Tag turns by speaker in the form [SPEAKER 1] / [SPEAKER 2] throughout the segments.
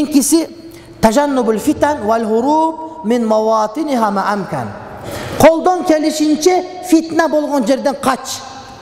[SPEAKER 1] Биринкиси тажаннубул фитан вал хуруб мин маватиниха ма амкан. Колдон келишинче фитна болгон жерден кач.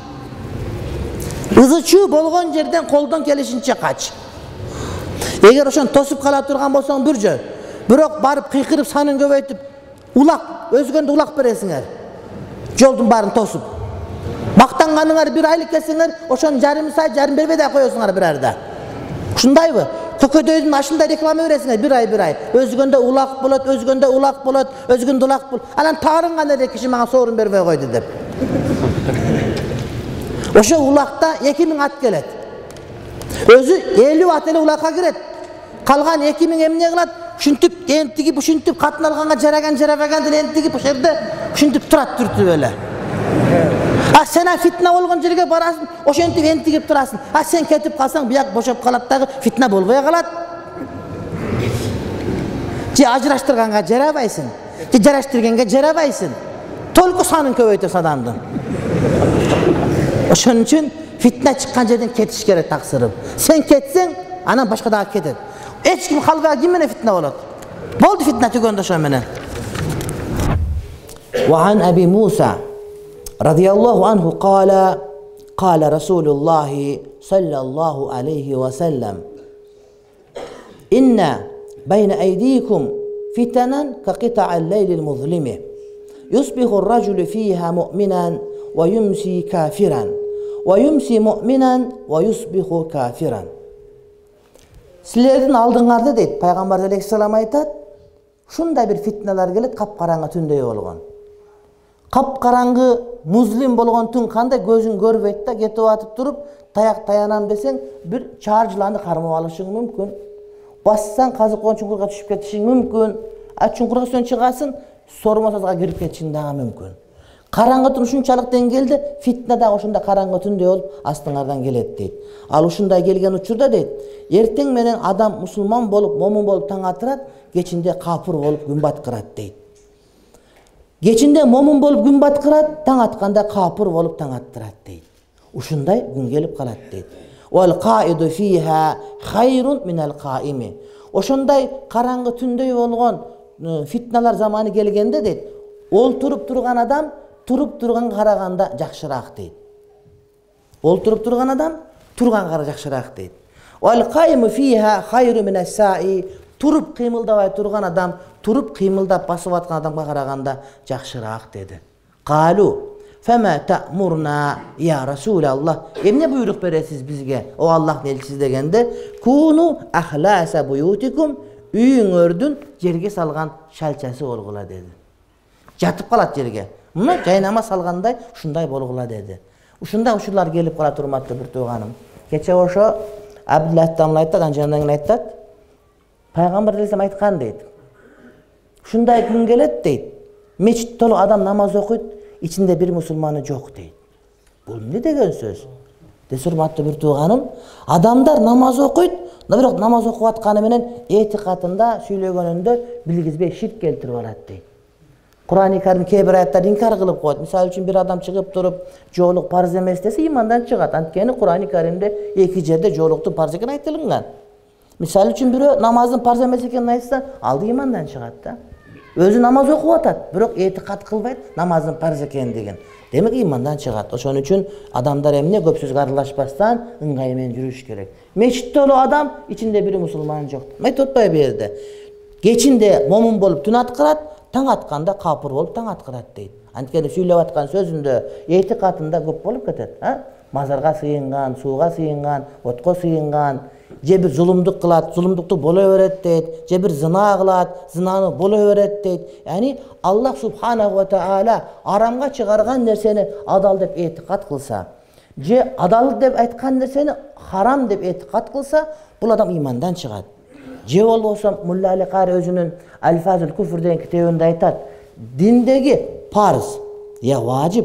[SPEAKER 1] Ызычуу болгон жерден колдон келишинче кач. Эгер ошон тосуп кала турган болсоң бир жөн. Бирок барып кыйкырып санын көбөйтүп улак, өзгөндө улак бересиңер. Жолдун баарын тосуп. Мактанганыңар бир айлык келсеңер, ошону жарым саат жарым бербей да коесуңар бир арда. Ушундайбы? Көкөдөйдүн ашында реклама бересиңер бир ай. Өзгөндө улак болот, өзгөндө улак болот, өзгөндө улак болот. Анан таарынган эле киши мага соорун бербей койду деп. Ошо улакта 2000 ат келет. Өзү 50 ат эле улакка кирет. Калган 2000 эмне кылат? Ушинтип, энтиги ушинтип катын алганга жараган деле энтиги бу жерде ушинтип турат түртүп эле. Сен фитна болгон жерге барасың, ошентип энтигип турасың. Сен кетип калсаң, бияк бошоп калат дагы, фитна болбой калат. Же ажыраштырганга жарабайсың, же жараштырганга жарабайсың. Толку санын көбөйтөс адамдын. Ошон үчүн фитна чыккан жерден кетиш керек таксырым. Сен кетсең, анан башка дагы кетет. Эч ким калбай ким менен фитна болот? Болду фитна түгөндө ошо менен. Ва ан Аби Муса радиаллаху анху قال رسول الله صلى الله عليه وسلم إن بين أيديكم فتنا كقطع الليل المظلم يصبح الرجل فيها مؤمنا ويمسي كافرا ويمسي مؤمنا ويصبح كافرا. Силердин алдыңарда дейт пайгамбар алейхиссалам айтат, ушундай бир фитналар келет капкараңгы түндөй болгон. Капкараңгы музлим болгон түн кандай көзүң көрбөйт да кетип атып туруп таяк таянам десең бир чаар жыланды кармап алышың мүмкүн. Бассаң казыккон чуңкурга түшүп кетишиң мүмкүн. Чуңкурга сен чыгасың, сормосозго кирип кетишиң дагы мүмкүн. Караңгы түн ушунчалык деңгээлде фитна да ошондой караңгы түндөй болуп астыңардан келет дейт. Ал ушундай келген учурда дейт, эртең менен адам мусулман болуп, момун болуп таң атырат, кечинде капыр болуп күн баткырат дейт. Кечинде момун болуп күн баткырат, таң атканда капыр болуп таң аттырат дейт. Ушундай күн келип калат дейт. Вал qa'idu fiha khayrun minal qa'imi. Ошондой караңгы түндөй болгон фитналар заманы келгенде дейт, олтуруп турган адам туруп турганга караганда жакшыраак дейт. Олтуруп турган адам турганга караганда жакшыраак дейт. Вал qa'imu fiha khayrun minas sa'i. Туруп кыймылдабай турган адам туруп кыймылдап басып аткан адамга караганда жакшыраак деди. Калу фама та'мурна я Расулаллах. Эмне буйрук бересиз бизге? О Аллахтын элчиси дегенде, куну ахласа буютикум, үйүңөрдүн жерге салган шалчасы болгула деди. Жатып калат жерге. Мына жайнама салгандай ушундай болгула деди. Ушундай учурлар келип кала турматты бир тууганым. Кече ошо Абдуллах тамла айтат, анжандан айтат. Пайгамбар алейхиссалам айткан дейт. Ушундай күн келет дейт. Мечит толу адам намаз окуйт, ичинде бир мусулманы жок дейт. Бул эмне деген сөз? Урматтуу бир тууганым, адамдар намаз окуйт, бирок намаз окуп атканы менен этикатында, сүйлөгөнүндө билгизбей ширк келтирип алат дейт. Кур'ан-ы Карим кээ бир аяттарды инкар кылып коет. Мисалы үчүн бир адам чыгып туруп, жоолук парыз эмес десе, имандан чыгат. Анткени Кур'ан-ы Каримде эки жерде жоолуктун парыз экени айтылган. Мисалы үчүн бирөө намаздын парыз эмес экенин айтса, алды имандан чыгат да. Өзү намаз окуп атат, бирок этикат кылбайт намаздын парыз экендигин. Демек имандан чыгат. Ошон үчүн адамдар эмне көп сөзгө аралашпастан ыңгай менен жүрүш керек. Мечитте оло адам, ичинде бири мусулман жок. Айтып атпайбы бу жерде? Кечинде момун болуп түн аткарат, таң атканда капыр болуп таң аткарат дейт. Анткени сүйлөп аткан сөзүндө этикатында көп болуп кетет, мазарга сыйынган, сууга сыйынган, отко сыйынган, же бир зулумдук кылат, зулумдукту боло берет дейт, же бир зына кылат, зынаны боло берет дейт. Яни Аллах субханаху ва таала арамга чыгарган нерсени адал деп этикат кылса, же адал деп айткан нерсени харам деп этикат кылса, бул адам имандан чыгат. Же болбосо Мулла Али Кари өзүнүн Аль-Фазул Куфр деген китебинде айтат, диндеги парыз, я важип,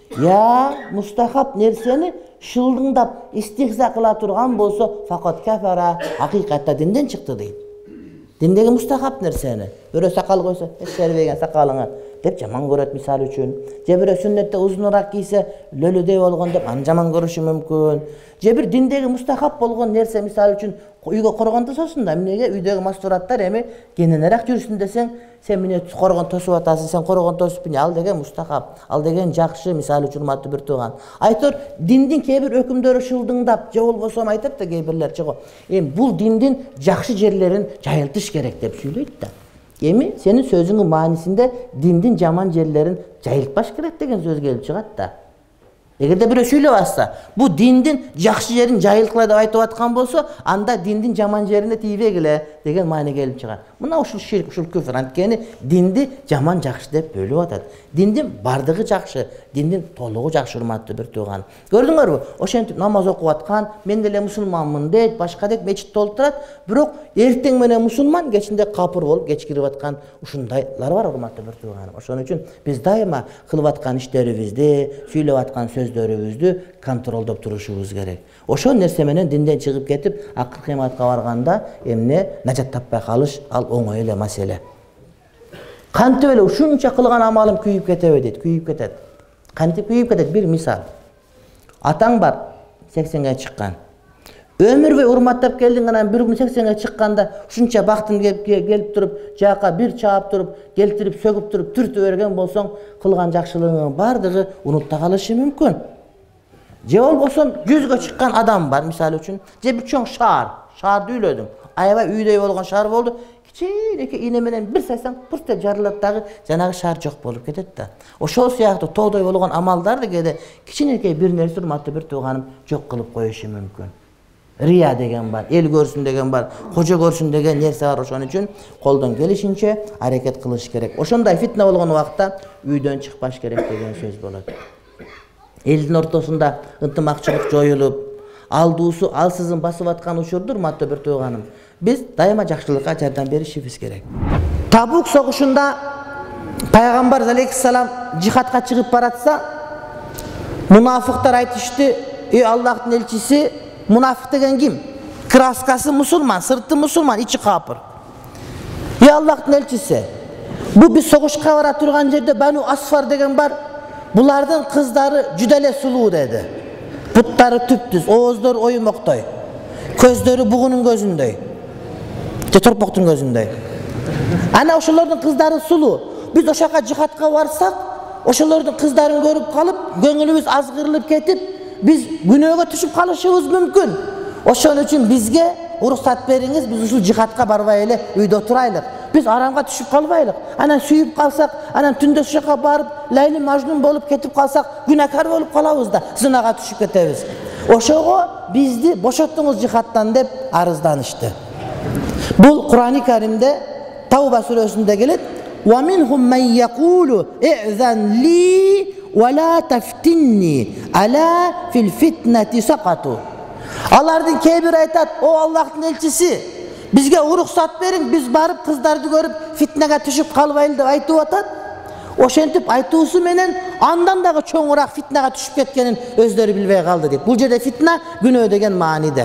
[SPEAKER 1] я мустахаб нерсени шылдыңдап истихза кыла турган болсо, факат кафара, акыйкатта динден чыкты дейт. Диндеги мустахаб нерсени, бирөө сакал койсо, эч сербеген сакалыңа, деп жаман көрөт мисалы үчүн. Же бирөө сүннетте узунураак кийсе лөлөдөй болгон деп аны жаман көрүшү мүмкүн. Же бир диндеги мустахап болгон нерсе мисалы үчүн үйгө коргон тососуң да, эмнеге үйдөгү мастураттар эми кененирээк жүрсүн десең, сен эмне коргон тосуп атасың, сен коргон тосуп ал деген мустахап, ал деген жакшы мисалы үчүн урматтуу бир тууган. Айтор диндин кээ бир өкүмдөрү шылдыңдап, же болбосо айтат да кээ бирлер чыгып, эми бул диндин жакшы жерлерин жайылтыш керек деп сүйлөйт да. Эми сенин сөзүңүн маанисинде диндин жаман жерлерин жайылтпаш керек деген сөз келип чыгат да. Эгерде бирөө сүйлөп атса, бу диндин жакшы жерин жайылткыла деп айтып аткан болсо, анда диндин жаман жерине тийбегиле деген маани келип чыгат. Мына ушул ширк, ушул күфр, анткени динди жаман жакшы деп бөлүп атат. Диндин бардыгы жакшы, диндин толугу жакшы урматтуу бир тууган. Көрдүңөрбү? Ошентип намаз окуп аткан, мен деле мусулманмын дейт, башка дейт, мечитте олтурат, бирок эртең менен мусулман, кечинде капыр болуп кеч кирип аткан ушундайлар бар урматтуу бир тууганым. Ошон үчүн биз дайыма кылып аткан иштерибизди, сүйлөп аткан сөздөрүбүздү контролдоп турушубуз керек. Ошол нерсе менен динден чыгып кетип, акыркы кыяматка барганда эмне нажат таппай калыш ал оңой эле маселе. Кантип эле ушунча кылган амалым күйүп кетеби дейт, күйүп кетет. Кантип күйүп кетет? Бир мисал. Атаң бар, 80ге чыккан. Өмүр бой урматтап келдиң, анан бир күн 80ге чыкканда ушунча бактын келип туруп, жака бир чаап туруп, келтирип, сөгүп туруп, түртүп берген болсоң, кылган жакшылыгыңдын бардыгы унутта калышы мүмкүн. Же болбосо 100ге чыккан адам бар, мисалы үчүн, же бир чоң шаарды үйлөдүң. Аябай үйдөй болгон шаар болду. Кичинекей ийне менен бир сайсаң, пырт деп жарылат дагы, жанагы шаар жок болуп кетет да. Ошол сыяктуу тоодой болгон амалдарды кээде кичинекей бир нерсе урматтуу бир тууганым жок кылып коюшу мүмкүн. Рия деген бар, эл көрсүн деген бар, кожо көрсүн деген нерсе бар. Ошон үчүн колдон келишинче аракет кылыш керек. Ошондой фитна болгон убакта үйдөн чыкпаш керек деген сөз болот. Элдин ортосунда ынтымакчылык жоюлуп, алдуусу алсызын басып аткан учурда урматтуу бир тууганым, биз дайыма жакшылыкка жардам беришибиз керек. Табук согушунда пайгамбар алейхиссалам жихадка чыгып баратса, мунафыктар айтышты: "Ey Аллахтын элчиси, мунафык деген ким? Краскасы мусулман, сырты мусулман, ичи капыр. Ey Аллахтын элчиси, бу биз согушка бара турган жерде Бану Асфар деген бар. Булардын кыздары жүдө эле сулуу" деди. Буттары түптүз, ооздору оюмоктой, көздөрү бугунун көзүндөй, же торпоктун көзүндөй. Ана ошолордун кыздары сулуу. Биз ошака жихадка барсак, ошолордун кыздарын көрүп калып, көңүлүбүз азгырылып кетип, биз күнөөгө түшүп калышыбыз мүмкүн. Ошон үчүн бизге уруксат бериңиз, биз ушул жихадка барбай эле үйдө отурайлык. Биз арамга түшүп калбайлык. Анан сүйүп калсак, анан түндө ошока барып, Лайли Мажнун болуп кетип калсак, күнәкар болуп калабыз да, зынага түшүп кетебиз. Ошого бизди бошоттуңуз жихадтан деп арызданышты. Бул Кур'ан-ы Каримде Тауба сүрөсүндө келет: "Ва минхум ман якулу и'зан ли ва ла тафтинни ала фил фитнати сaqatu." Алардын кээ бир айтат: "О Аллахтын элчиси, бизге уруксат бериң, биз барып кыздарды көрүп фитнеге түшүп калбайлы" деп айтып атат. Ошентип айтуусу менен андан дагы чоңураак фитнеге түшүп кеткенин өздөрү билбей калды дейт. Бул жерде фитна күнөө деген мааниде.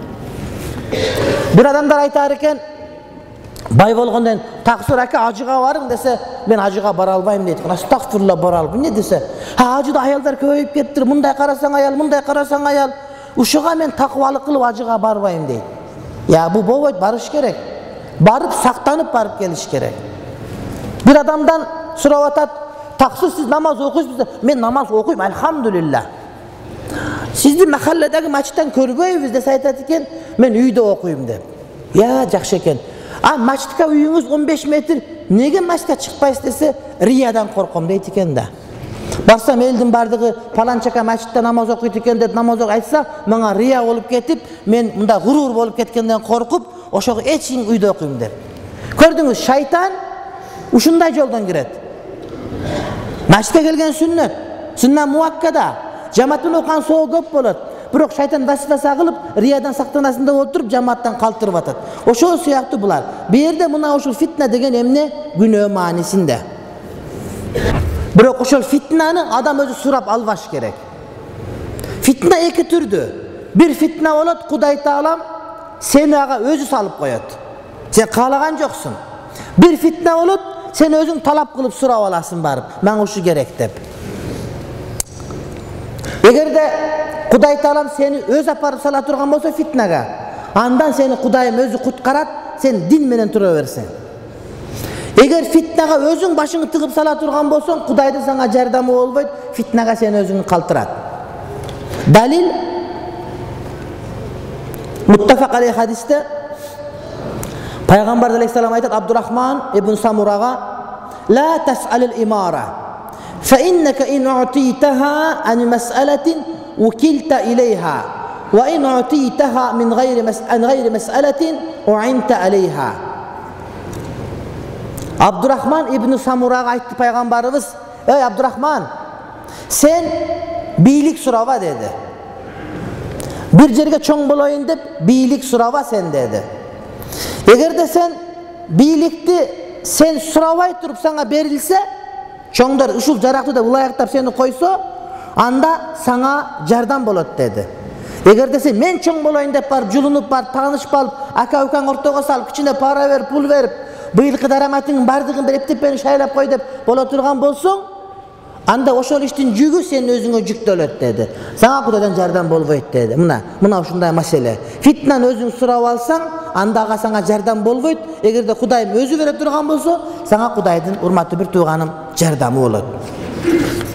[SPEAKER 1] Бир адамдар айтар экен, бай болгондон таксыр ака ажыга барың десе, мен ажыга бара албайм дейт. Астагфирулла, бара албайм. Эмне десе, ажыда аялдар көбөйүп кеттир, мындай карасаң аял, мындай карасаң аял. Ушуга мен такыбалык кылып ажыга барбайм дейт. Я бу болбойт, барыш керек. Барып сактанып барып келиш керек. Бир адамдан сурап атат: "Таксыр, сиз намаз окуйсузбу?" "Мен намаз окуйм, альхамдулилла." "Сизди махалледеги мачиттен көрбөйбүз" десе айтат экен: "Мен үйдө окуйм" деп. Я жакшы экен. А мачитка үйүңүз 15 метр, неге мачитка чыкпайсыз десе, риядан корком дейт экен да. Барсам элдин бардыгы паланчака мачитте намаз окуйт экен деп намаз айтса, мага рия болуп кетип, мен мында гурур болуп кеткенден коркуп, ошого эчиң үйдө окуйм деп. Көрдүңүз, шайтан ушундай жолдон кирет. Мачитке келген сүннөт, сүннат муаккада, жамааттын окуган соо көп болот. Бирок шайтан васваса кылып, риядан сактанасын деп отуруп, жамааттан калтырып атат. Ошол сыяктуу булар. Бу жерде мына ушул фитна деген эмне? Күнөө маанисинде. Бирок ошол фитнаны адам өзү сурап албаш керек. Фитна эки түрдүү. Бир фитна болот, Кудай Таалам сени ага өзү салып коёт. Сен каалаган жоксуң. Бир фитна болот, sen özüң talap kılıp surap alasın barıp, "Maňa uşu gerek" dep. Egerde Kuday Taalam seni öz aparıp sala turgan bolsa fitnaga, andan seni Kudayım özü kutkarat, sen din menen tura bersen. Eger fitnaga özüň başyňy tygyp sala turgan bolsaň, Kudaydyň saňa jardamy bolboýt, fitnaga sen özüňi kaltyrat. Dalil muttafaq aleyh hadiste Peygamber aleyhisselam aytat Abdurrahman ibn Samuraga "La tas'alil imara fa innaka in u'titaha an mas'alatin ukilta ilayha wa in u'titaha min gayri mas'alatin u'inta alayha." Abdurrahman ibn Samuraga aytdı Peygamberimiz, "Ey Abdurrahman, sen bilik suraba" dedi. "Bir jerge çoň boloýun dep bilik suraba sen" dedi. Egerde sen bilikti sen surabay turup sana berilse, çoňdar uşul jarakty da ulayaktap seni koysa, anda sana jardam bolot dedi. Egerde sen men çoň boloýun dep barıp julunup barıp taanyşyp alıp aka ukaň ortoga salyp kiçine para berip pul berip bıyılkı daramatyň bardygyny berip tepeni şaýlap koy dep bola turgan bolsoň, anda oşol iştin jügü senin özüňe jükdelet dedi. Saňa Kudaydan jardam bolboýt dedi. Muna uşunday mesele. Fitnan özüň surap alsaň, anda saňa jardam bolboýt. Egerde Kudaym özü berip turgan bolsa, saňa Kudaydyn urmatly bir tuğanım jardamy bolat.